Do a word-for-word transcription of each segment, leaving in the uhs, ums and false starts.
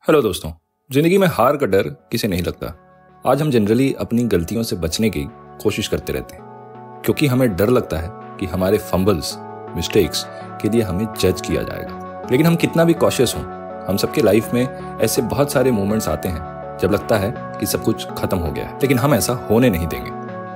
Hello दोस्तों, जिंदगी में हार का डर किसे नहीं लगता। आज हम जनरली अपनी गलतियों से बचने की कोशिश करते रहते हैं क्योंकि हमें डर लगता है कि हमारे फंबल्स, मिस्टेक्स के लिए हमें जज किया जाएगा। लेकिन हम कितना भी कॉशियस हों, हम सबके लाइफ में ऐसे बहुत सारे मोमेंट्स आते हैं जब लगता है कि सब कुछ खत्म हो गया है, लेकिन हम ऐसा होने नहीं देंगे।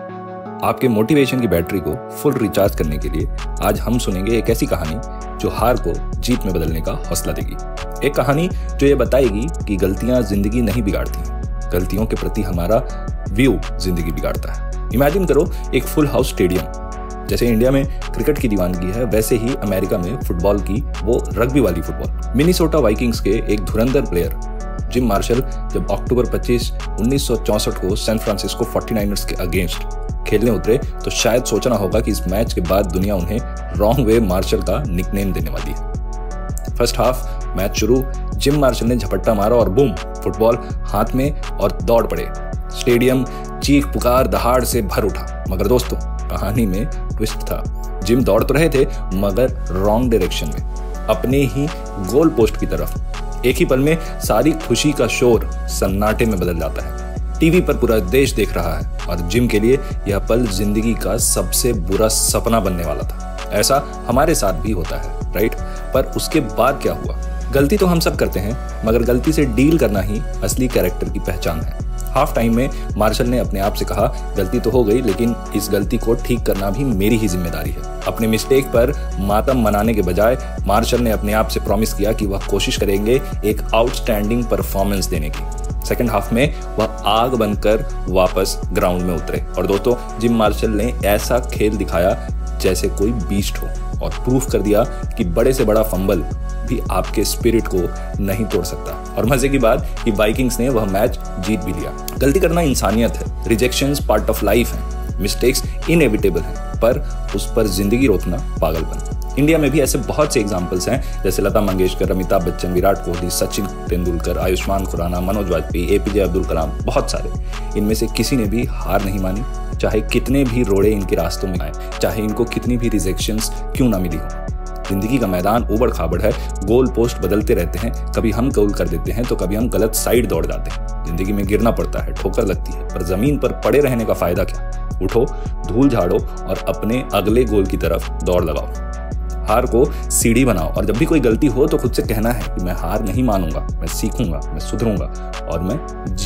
आपके मोटिवेशन की बैटरी को फुल रिचार्ज करने के लिए आज हम सुनेंगे एक ऐसी कहानी जो हार को जीत में बदलने का हौसला देगी। एक कहानी जो ये बताएगी कि गलतियां जिंदगी नहीं बिगाड़ती, गलतियों के प्रति हमारा व्यू जिंदगी बिगाड़ता है। इमेजिन करो एक फुल हाउस स्टेडियम। जैसे इंडिया में क्रिकेट की दीवानगी है, वैसे ही अमेरिका में फुटबॉल की, वो रग्बी वाली फुटबॉल। मिनीसोटा वाइकिंग्स के एक धुरंधर प्लेयर जिम मार्शल जब अक्टूबर पच्चीस उन्नीस सौ चौसठ को सैन फ्रांसिस्को फोर्टी नाइनर्स के अगेंस्ट खेलने उतरे तो शायद सोचना होगा कि इस मैच के बाद दुनिया उन्हें रॉन्ग वे मार्शल का निकनेम देने वाली है। फर्स्ट हाफ मैच शुरू, जिम मार्शल ने झपट्टा मारा और बूम, फुटबॉल हाथ में और दौड़ पड़े। स्टेडियम चीख पुकार दहाड़ से भर उठा। मगर दोस्तों, कहानी में ट्विस्ट था। जिम दौड़ तो रहे थे मगर रॉन्ग डायरेक्शन में, अपने ही गोल पोस्ट की तरफ। एक ही पल में सारी खुशी का शोर सन्नाटे में बदल जाता है। टीवी पर पूरा देश देख रहा है और जिम के लिए यह पल जिंदगी का सबसे बुरा सपना बनने वाला था। ऐसा हमारे साथ भी होता है, राइट? पर उसके बाद क्या हुआ? गलती तो हम सब करते हैं, मगर गलती से डील करना ही असली कैरेक्टर की पहचान है। हाफ टाइम में मार्शल ने अपने आप से कहा, गलती तो हो गई, लेकिन इस गलती को ठीक करना भी मेरी ही जिम्मेदारी है। अपने मिस्टेक पर मातम मनाने के बजाय मार्शल ने अपने आप से प्रॉमिस किया कि वह कोशिश करेंगे एक आउटस्टैंडिंग परफॉर्मेंस देने की। सेकेंड हाफ में वह आग बनकर वापस ग्राउंड में उतरे और दोस्तों, जिम मार्शल ने ऐसा खेल दिखाया जैसे कोई बीस्ट हो और प्रूफ कर दिया कि बड़े से बड़ा फंबल भी आपके स्पिरिट को नहीं तोड़ सकता। और मजे की बात कि वाइकिंग्स ने वह मैच जीत भी लिया। गलती करना इंसानियत है, रिजेक्शंस पार्ट ऑफ लाइफ है, मिस्टेक्स इनएविटेबल हैं, पर उस पर जिंदगी रोकना पागलपन। इंडिया में भी ऐसे बहुत से एग्जाम्पल्स हैं, जैसे लता मंगेशकर, अमिताभ बच्चन, विराट कोहली, सचिन तेंदुलकर, आयुष्मान खुराना, मनोज वाजपेयी, एपीजे अब्दुल कलाम, बहुत सारे। इनमें से किसी ने भी हार नहीं मानी, चाहे कितने भी रोड़े इनके रास्तों में आए, चाहे इनको कितनी भी रिजेक्शंस क्यों ना मिली हो। जिंदगी का मैदान उबड़ खाबड़ है, गोल पोस्ट बदलते रहते हैं। कभी हम गोल कर देते हैं तो कभी हम गलत साइड दौड़ जाते हैं। जिंदगी में गिरना पड़ता है, ठोकर लगती है, पर जमीन पर पड़े रहने का फायदा क्या? उठो, धूल झाड़ो और अपने अगले गोल की तरफ दौड़ लगाओ। हार को सीढ़ी बनाओ और जब भी कोई गलती हो तो खुद से कहना है कि मैं हार नहीं मानूंगा, मैं सीखूंगा, मैं सुधरूंगा और मैं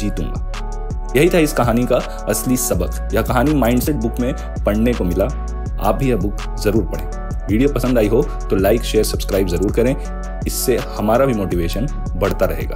जीतूंगा। यही था इस कहानी का असली सबक। यह कहानी माइंडसेट बुक में पढ़ने को मिला। आप भी यह बुक जरूर पढ़ें। वीडियो पसंद आई हो तो लाइक, शेयर, सब्सक्राइब जरूर करें। इससे हमारा भी मोटिवेशन बढ़ता रहेगा।